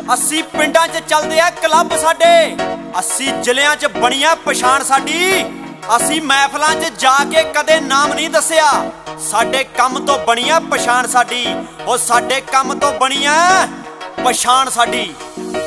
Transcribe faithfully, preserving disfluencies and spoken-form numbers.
अस्सी पिंडां च चलदे आ क्लब साडे, अस्सी जिलियां च बनिया पछाण साडी। असी महफिलां च जाके कदे नाम नहीं दस्सिया, साडे कम तो बनिया पछाण साडी। ओ साडे कम तो बनिया पछाण साडी।